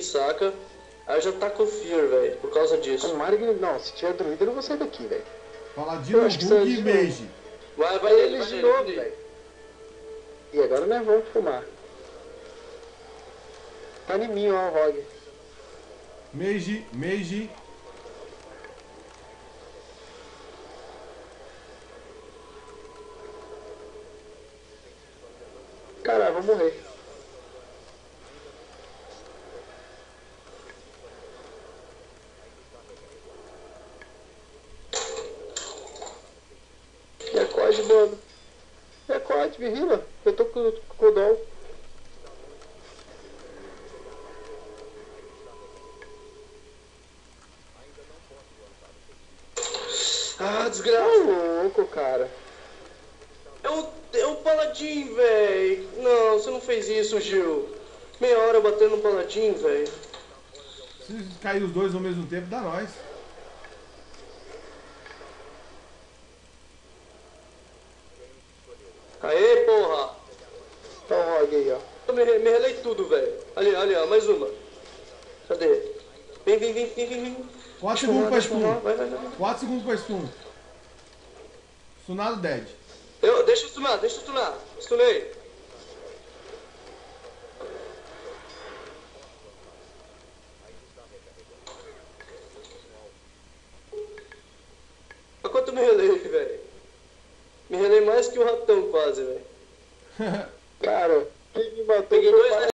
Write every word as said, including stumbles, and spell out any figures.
saca? Aí eu já taco o Fear, velho, por causa disso. Tomara que... Não, se tiver druida eu não vou sair daqui, velho. Paladino, Eu acho que Bug saiu e de Mage. Vai, vai Vai nele, eles vai de nele, novo, vai nele. velho. E agora nós vamos fumar. Tá em mim, ó, o Rogue. Mage, Mage. Caralho, vou morrer. Me acorde, mano. Me acorde, me rila. Eu tô com com o dom. Ah, Tá desgraça. louco, cara. É o, é o Paladin, velho. Não, você não fez isso, Gil. Meia hora batendo no Paladin, velho. Se cair os dois ao mesmo tempo, dá nós. Aê, porra. Tá o Rogue aí, ó. Eu me, me relei tudo, velho. Ali, ali, ó, mais uma. Cadê? Vem, vem, vem, vem, vem, vem. quatro Deixa eu segundos rolar, pra deixa eu rolar. stun. Vai, vai, vai. quatro segundos pra stun. Stunado dead. Eu, deixa eu stunar, deixa eu stunar. Stunei. Olha quanto eu me relei, velho. Me relei mais que o ratão, quase, velho. Cara, quem me matou Peguei foi o dois, pai. né?